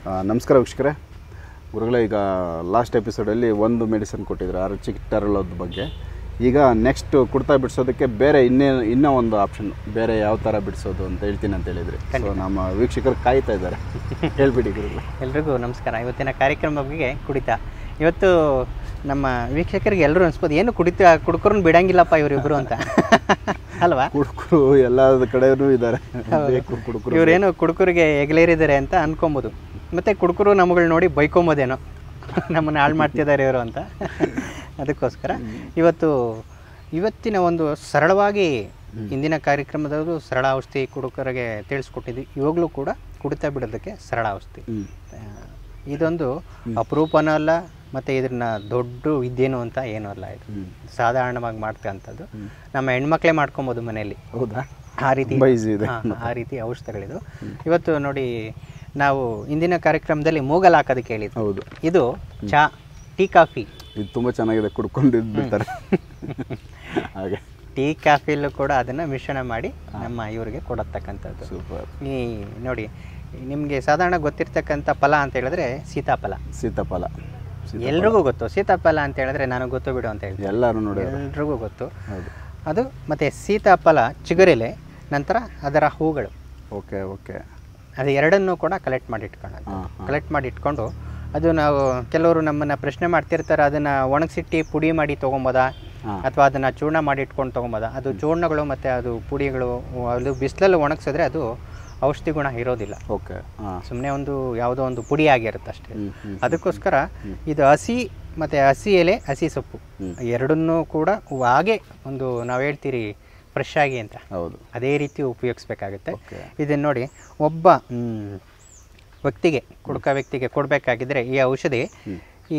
ನಮಸ್ಕಾರ ವೀಕ್ಷಕರೇ. ಗುರುಗಳೇ, ಈಗ ಲಾಸ್ಟ್ ಎಪಿಸೋಡಲ್ಲಿ ಒಂದು ಮೆಡಿಸಿನ್ ಕೊಟ್ಟಿದ್ರು ಚಿಕ್ಕಟರಳದ ಬಗ್ಗೆ. ಈಗ ನೆಕ್ಸ್ಟ್ ಕುಡ್ತಾ ಬಿಡಿಸೋದಕ್ಕೆ ಬೇರೆ ಇನ್ನೂ ಒಂದು ಆಪ್ಷನ್, ಬೇರೆ ಯಾವ ಥರ ಬಿಡಿಸೋದು ಅಂತ ಹೇಳ್ತೀನಿ ಅಂತ ಹೇಳಿದ್ರಿ. ಸೊ ನಮ್ಮ ವೀಕ್ಷಕರು ಕಾಯ್ತಾ ಇದ್ದಾರೆ, ಹೇಳ್ಬಿಡಿ ಗುರುಗಳೇ. ಎಲ್ರಿಗೂ ನಮಸ್ಕಾರ. ಇವತ್ತಿನ ಕಾರ್ಯಕ್ರಮ ಬಗ್ಗೆ ಕುಡಿತ. ಇವತ್ತು ನಮ್ಮ ವೀಕ್ಷಕರಿಗೆ ಎಲ್ಲರೂ ಅನ್ಸ್ಬೋದು, ಏನು ಕುಡುಕರನ್ನ ಬಿಡಂಗಿಲ್ಲಪ್ಪ ಇವರಿಬ್ಬರು ಅಂತ ಅಲ್ವಾ? ಕುಡುಕರು ಎಲ್ಲ ಕಡೆಯೂ ಇದ್ದಾರೆ, ಇವರೇನು ಕುಡುಕರಿಗೆ ಎಗಲೇರಿದ್ದಾರೆ ಅಂತ ಅನ್ಕೊಬೋದು. ಮತ್ತು ಕುಡುಕರು ನಮ್ಮಗಳು ನೋಡಿ ಬೈಕೊಂಬೋದೇನೋ, ನಮ್ಮನ್ನು ಹಾಳು ಮಾಡ್ತಿದ್ದಾರೆ ಇವರು ಅಂತ. ಅದಕ್ಕೋಸ್ಕರ ಇವತ್ತಿನ ಒಂದು ಸರಳವಾಗಿ ಇಂದಿನ ಕಾರ್ಯಕ್ರಮದಲ್ಲೂ ಸರಳ ಔಷಧಿ ಕುಡುಕರಿಗೆ ತಿಳಿಸ್ಕೊಟ್ಟಿದ್ವಿ. ಇವಾಗಲೂ ಕೂಡ ಕುಡಿತ ಬಿಡೋದಕ್ಕೆ ಸರಳ ಔಷಧಿ. ಇದೊಂದು ಅಪರೂಪನೂ ಅಲ್ಲ, ಮತ್ತು ಇದನ್ನ ದೊಡ್ಡ ವಿದ್ಯೆನೂ ಅಂತ ಏನೂ ಅಲ್ಲ. ಇದು ಸಾಧಾರಣವಾಗಿ ಮಾಡ್ತಕ್ಕಂಥದ್ದು. ನಮ್ಮ ಹೆಣ್ಮಕ್ಳೇ ಮಾಡ್ಕೊಬೋದು ಮನೆಯಲ್ಲಿ. ಹೌದಾ? ಆ ರೀತಿ ಔಷಧಗಳಿದು. ಇವತ್ತು ನೋಡಿ, ನಾವು ಇಂದಿನ ಕಾರ್ಯಕ್ರಮದಲ್ಲಿ ಮೂಗಲ್ ಹಾಕೋದಕ್ಕೆ ಹೇಳಿದ್ವಿ. ಹೌದು. ಇದು ಚಾ, ಟೀ, ಕಾಫಿ. ಇದು ತುಂಬ ಚೆನ್ನಾಗಿದೆ, ಕುಡ್ಕೊಂಡು ಬಿಡ್ತಾರೆ ಹಾಗೆ. ಟೀ ಕಾಫಿಯಲ್ಲೂ ಕೂಡ ಅದನ್ನು ಮಿಶ್ರಣ ಮಾಡಿ ನಮ್ಮ ಇವರಿಗೆ ಕೊಡತಕ್ಕಂಥದ್ದು. ಸೂಪರ್. ಈ ನೋಡಿ, ನಿಮಗೆ ಸಾಧಾರಣ ಗೊತ್ತಿರ್ತಕ್ಕಂಥ ಫಲ ಅಂತ ಹೇಳಿದ್ರೆ ಸೀತಾಫಲ. ಸೀತಾಫಲ ಎಲ್ರಿಗೂ ಗೊತ್ತು. ಸೀತಾಫಲ ಅಂತ ಹೇಳಿದ್ರೆ ನನಗೆ ಗೊತ್ತು ಬಿಡು ಅಂತ ಹೇಳ್ತೀನಿ, ಎಲ್ಲರೂ ನೋಡಿ, ಎಲ್ರಿಗೂ ಗೊತ್ತು. ಹೌದು. ಅದು ಮತ್ತು ಸೀತಾಫಲ ಚಿಗುರೆಲೆ, ನಂತರ ಅದರ ಹೂಗಳು. Okay okay. ಅದು ಎರಡನ್ನೂ ಕೂಡ ಕಲೆಕ್ಟ್ ಮಾಡಿ ಇಟ್ಕೊಂಡು ಅದು ನಾವು ಕೆಲವರು ನಮ್ಮನ್ನು ಪ್ರಶ್ನೆ ಮಾಡ್ತಿರ್ತಾರೆ, ಅದನ್ನು ಒಣಗಿಸಿಟ್ಟು ಪುಡಿ ಮಾಡಿ ತೊಗೊಬೋದಾ ಅಥವಾ ಅದನ್ನು ಚೂರ್ಣ ಮಾಡಿ ಇಟ್ಕೊಂಡು ತೊಗೊಬೋದಾ? ಅದು ಚೂರ್ಣಗಳು ಮತ್ತು ಅದು ಪುಡಿಗಳು ಅದು ಬಿಸಿಲಲ್ಲಿ ಒಣಗಿಸಿದ್ರೆ ಅದು ಔಷಧಿ ಗುಣ ಇರೋದಿಲ್ಲ. ಓಕೆ. ಸುಮ್ಮನೆ ಒಂದು ಯಾವುದೋ ಒಂದು ಪುಡಿ ಆಗಿರುತ್ತೆ ಅಷ್ಟೇ. ಅದಕ್ಕೋಸ್ಕರ ಇದು ಹಸಿ ಮತ್ತು ಹಸಿ ಎಲೆ, ಹಸಿ ಸೊಪ್ಪು ಎರಡನ್ನೂ ಕೂಡ ಹಾಗೆ ಒಂದು ನಾವು ಹೇಳ್ತೀರಿ ಫ್ರೆಶ್ ಆಗಿ ಅಂತ, ಹೌದು, ಅದೇ ರೀತಿ ಉಪಯೋಗಿಸ್ಬೇಕಾಗುತ್ತೆ. ಇದನ್ನು ನೋಡಿ, ಒಬ್ಬ ಕುಡುಕ ವ್ಯಕ್ತಿಗೆ ಕೊಡಬೇಕಾಗಿದ್ದರೆ ಈ ಔಷಧಿ, ಈ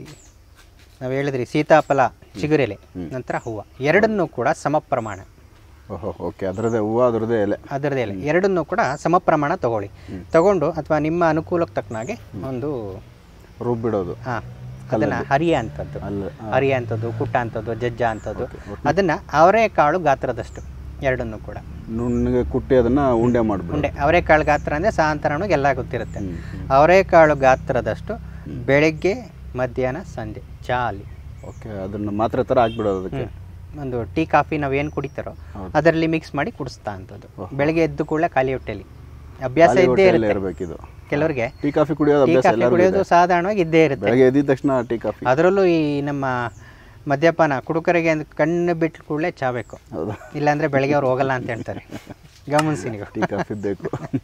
ನಾವು ಹೇಳಿದ್ರಿ ಸೀತಾಫಲ ಚಿಗುರೆಲೆ ನಂತರ ಹೂವು ಎರಡನ್ನೂ ಕೂಡ ಸಮ ಪ್ರಮಾಣ. ಓಕೆ. ಅದರದೇ ಹೂವು, ಅದರದೇ ಎಲೆ ಎರಡನ್ನೂ ಕೂಡ ಸಮ ಪ್ರಮಾಣ ತಗೊಂಡು ಅಥವಾ ನಿಮ್ಮ ಅನುಕೂಲಕ್ಕೆ ತಕ್ಕನಾಗೆ ಒಂದು ರುಬ್ಬಿಡೋದು. ಅದನ್ನು ಹರಿಯ ಅಂಥದ್ದು, ಕುಟ್ಟ ಅಂಥದ್ದು, ಜಜ್ಜ ಅಂಥದ್ದು, ಅದನ್ನು ಅವರೆಕಾಳು ಗಾತ್ರದಷ್ಟು ಎರಡನ್ನೂ ಕೂಡ ನುಣ್ಣಗೆ ಕುಟ್ಟಿ ಅದನ್ನು ಉಂಡೆ ಮಾಡಿಬಿಡು. ಅವರೆಕಾಳು ಗಾತ್ರ ಅಂದರೆ ಸಾಧಾರಣವಾಗಿ ಎಲ್ಲ ಗೊತ್ತಿರುತ್ತೆ. ಅವರೆಕಾಳು ಗಾತ್ರದಷ್ಟು ಬೆಳಗ್ಗೆ, ಮಧ್ಯಾಹ್ನ, ಸಂಜೆ ಚಾ ಅಲ್ಲಿ. ಓಕೆ. ಅದನ್ನು ಮಾತ್ರ ಥರ ಹಾಕ್ಬಿಡೋದು. ಅದಕ್ಕೆ ಒಂದು ಟೀ ಕಾಫಿ ನಾವೇನು ಕುಡಿತಾರೋ ಅದರಲ್ಲಿ ಮಿಕ್ಸ್ ಮಾಡಿ ಕುಡಿಸ್ತಾ ಅಂಥದ್ದು. ಬೆಳಗ್ಗೆ ಎದ್ದು ಕೂಡಲೇ ಖಾಲಿ ಹೊಟ್ಟೆಲಿ ಅಭ್ಯಾಸ ಇದ್ದೇ ಇರುತ್ತೆ ಕೆಲವರಿಗೆ. ಟೀ ಕಾಫಿ ಕುಡಿಯೋದು ಸಾಧಾರಣವಾಗಿ ಇದ್ದೇ ಇರುತ್ತೆ. ಎದ್ದ ತಕ್ಷಣ ಟೀ ಕಾಫಿ. ಅದರಲ್ಲೂ ಈ ನಮ್ಮ ಮದ್ಯಪಾನ ಕುಡುಕರಿಗೆ ಕಣ್ಣು ಬಿಟ್ಟು ಕೂಡಲೇ ಚಾ ಬೇಕು, ಇಲ್ಲಾಂದರೆ ಬೆಳಗ್ಗೆ ಅವ್ರು ಹೋಗಲ್ಲ ಅಂತ ಹೇಳ್ತಾರೆ. ಗಮನಿಸಿ ನೀವು, ಟೀ ಕಾಫಿ ಬೇಕು.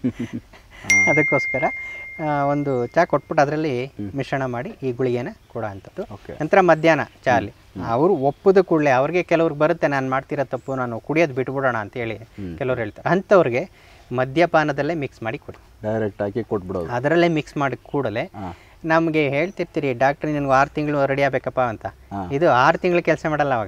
ಅದಕ್ಕೋಸ್ಕರ ಒಂದು ಚಾ ಕೊಟ್ಬಿಟ್ಟು ಅದರಲ್ಲಿ ಮಿಶ್ರಣ ಮಾಡಿ ಈ ಗುಳಿಗೆನ ಕೊಡೋ ಅಂಥದ್ದು. ನಂತರ ಮಧ್ಯಾಹ್ನ ಚಾ ಅಲ್ಲಿ ಅವರು ಒಪ್ಪದ ಕೂಡಲೇ ಅವ್ರಿಗೆ ಕೆಲವ್ರಿಗೆ ಬರುತ್ತೆ, ನಾನು ಮಾಡ್ತಿರೋ ತಪ್ಪು, ನಾನು ಕುಡಿಯೋದು ಬಿಟ್ಬಿಡೋಣ ಅಂತೇಳಿ ಕೆಲವ್ರು ಹೇಳ್ತಾರೆ. ಅಂಥವ್ರಿಗೆ ಮದ್ಯಪಾನದಲ್ಲೇ ಮಿಕ್ಸ್ ಮಾಡಿ ಕೊಡಿ, ಡೈರೆಕ್ಟ್ ಹಾಕಿ ಕೊಟ್ಬಿಡೋದು. ಅದರಲ್ಲೇ ಮಿಕ್ಸ್ ಮಾಡಿ ಕೂಡಲೇ ನಮಗೆ ಹೇಳ್ತಿರ್ತೀರಿ, ಡಾಕ್ಟ್ರ್ ನಿನ್ಗೆ 6 ತಿಂಗಳು ರೆಡಿ ಆಗಬೇಕಪ್ಪ ಅಂತ. ಇದು 6 ತಿಂಗಳು ಕೆಲಸ ಮಾಡಲ್ಲ. ಅವಾಗ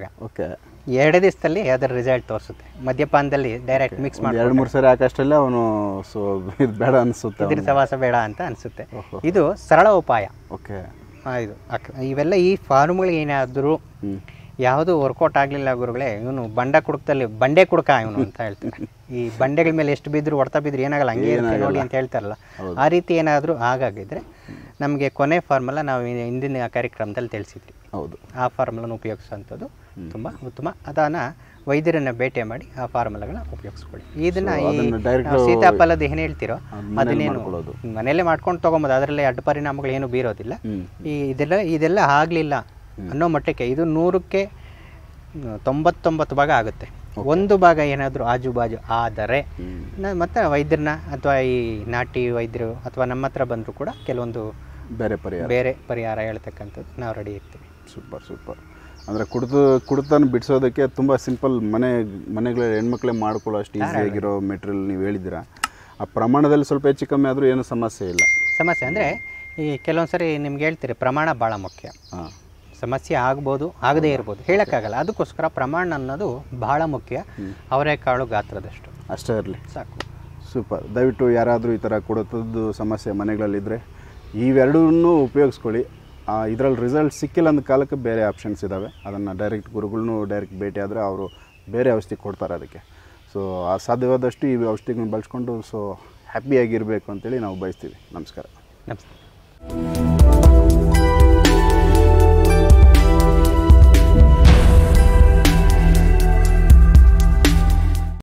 2 ದಿವಸದಲ್ಲಿ ಅದರ ರಿಸಲ್ಟ್ ತೋರಿಸುತ್ತೆ. ಮದ್ಯಪಾನದಲ್ಲಿ ಡೈರೆಕ್ಟ್ ಮಿಕ್ಸ್ ಮಾಡಿ 2-3 ಸರಿ ಹಾಕಷ್ಟಲ್ಲೇ ಅವನು ಇದು ಬೇಡ ಅನಿಸುತ್ತೆ, ಇದ್ರ ಸವಾಸ ಬೇಡ ಅಂತ ಅನಿಸುತ್ತೆ. ಇದು ಸರಳ ಉಪಾಯ. ಓಕೆ. ಇದು ಇವೆಲ್ಲ ಈ ಫಾರ್ಮ್ಗಳಿಗೆ ಏನಾದರೂ ಯಾವುದು ವರ್ಕೌಟ್ ಆಗಲಿಲ್ಲ ಗುರುಗಳೇ, ಇವನು ಬಂಡೆ ಕುಡ್ಕ ಇವನು ಅಂತ ಹೇಳ್ತಾರೆ. ಈ ಬಂಡೆಗಳ ಮೇಲೆ ಎಷ್ಟು ಬಿದ್ದರೂ ಹೊಡ್ತಾ ಬಿದ್ದರೂ ಏನಾಗಲ್ಲ, ಹಂಗೆ ನೋಡಿ ಅಂತ ಹೇಳ್ತಾರಲ್ಲ, ಆ ರೀತಿ ಏನಾದರೂ ಆಗಾಗಿದ್ರೆ ನಮಗೆ ಕೊನೆ ಫಾರ್ಮುಲಾ ನಾವು ಹಿಂದಿನ ಕಾರ್ಯಕ್ರಮದಲ್ಲಿ ತಿಳಿಸಿದ್ವಿ. ಹೌದು. ಆ ಫಾರ್ಮುಲಾನ ಉಪಯೋಗಿಸುವಂಥದ್ದು ತುಂಬ ಉತ್ತಮ. ಅದನ್ನು ವೈದ್ಯರನ್ನು ಭೇಟಿ ಮಾಡಿ ಆ ಫಾರ್ಮುಲಾಗಳನ್ನ ಉಪಯೋಗಿಸ್ಕೊಳ್ಳಿ. ಇದನ್ನು ಈ ಸೀತಾಫಲದ ಏನು ಹೇಳ್ತಿರೋ ಅದನ್ನೇನು ಮನೆಯಲ್ಲೇ ಮಾಡ್ಕೊಂಡು ತೊಗೊಬೋದು, ಅದರಲ್ಲಿ ಅಡ್ಡ ಪರಿಣಾಮಗಳು ಏನು ಬೀರೋದಿಲ್ಲ. ಇದೆಲ್ಲ ಆಗಲಿಲ್ಲ ಅನ್ನೋ ಮಟ್ಟಕ್ಕೆ ಇದು 100ಕ್ಕೆ 99 ಭಾಗ ಆಗುತ್ತೆ. ಒಂದು ಭಾಗ ಏನಾದರೂ ಆಜುಬಾಜು ಆದರೆ ಮತ್ತೆ ವೈದ್ಯರನ್ನ ಅಥವಾ ಈ ನಾಟಿ ವೈದ್ಯರು ಅಥವಾ ನಮ್ಮ ಹತ್ರ ಬಂದರೂ ಕೂಡ ಕೆಲವೊಂದು ಬೇರೆ ಪರಿಹಾರ ಹೇಳ್ತಕ್ಕಂಥದ್ದು ನಾವು ರೆಡಿ ಇರ್ತೀವಿ. ಸೂಪರ್. ಅಂದರೆ ಕುಡಿತನ ಬಿಡಿಸೋದಕ್ಕೆ ತುಂಬ ಸಿಂಪಲ್, ಮನೆಗಳಲ್ಲಿ ಹೆಣ್ಮಕ್ಳೇ ಮಾಡ್ಕೊಳ್ಳೋ ಅಷ್ಟು ಈಸಿಯಾಗಿರೋ ಮೆಟೀರಿಯಲ್ ನೀವು ಹೇಳಿದ್ದೀರಾ. ಆ ಪ್ರಮಾಣದಲ್ಲಿ ಸ್ವಲ್ಪ ಹೆಚ್ಚು ಕಮ್ಮಿ ಆದರೂ ಏನೂ ಸಮಸ್ಯೆ ಇಲ್ಲ. ಸಮಸ್ಯೆ ಅಂದರೆ ಈ ಕೆಲವೊಂದು ಸರಿ ನಿಮ್ಗೆ ಹೇಳ್ತೀರಿ, ಪ್ರಮಾಣ ಭಾಳ ಮುಖ್ಯ. ಸಮಸ್ಯೆ ಆಗ್ಬೋದು, ಆಗದೇ ಇರ್ಬೋದು, ಹೇಳೋಕ್ಕಾಗಲ್ಲ. ಅದಕ್ಕೋಸ್ಕರ ಪ್ರಮಾಣ ಅನ್ನೋದು ಬಹಳ ಮುಖ್ಯ. ಅವರೆಕಾಳು ಗಾತ್ರದಷ್ಟು ಅಷ್ಟೇ ಇರಲಿ, ಸಾಕು. ಸೂಪರ್. ದಯವಿಟ್ಟು ಯಾರಾದರೂ ಈ ಥರ ಕುಡಿತದ್ದು ಸಮಸ್ಯೆ ಮನೆಗಳಲ್ಲಿದ್ದರೆ ಇವೆರಡನ್ನೂ ಉಪಯೋಗಿಸ್ಕೊಳ್ಳಿ. ಇದರಲ್ಲಿ ರಿಸಲ್ಟ್ ಸಿಕ್ಕಿಲ್ಲ ಅಂದ ಕಾಲಕ್ಕೆ ಬೇರೆ ಆಪ್ಷನ್ಸ್ ಇದ್ದಾವೆ. ಅದನ್ನು ಡೈರೆಕ್ಟ್ ಗುರುಗಳನ್ನೂ ಡೈರೆಕ್ಟ್ ಭೇಟಿ ಆದರೆ ಅವರು ಬೇರೆ ಔಷಧಿ ಕೊಡ್ತಾರೆ ಅದಕ್ಕೆ. ಸೊ ಸಾಧ್ಯವಾದಷ್ಟು ಈ ಔಷಧಿಗಳನ್ನ ಬಳಸ್ಕೊಂಡು ಹ್ಯಾಪಿಯಾಗಿರಬೇಕು ಅಂತೇಳಿ ನಾವು ಬಯಸ್ತೀವಿ. ನಮಸ್ಕಾರ. ನಮಸ್ತೆ.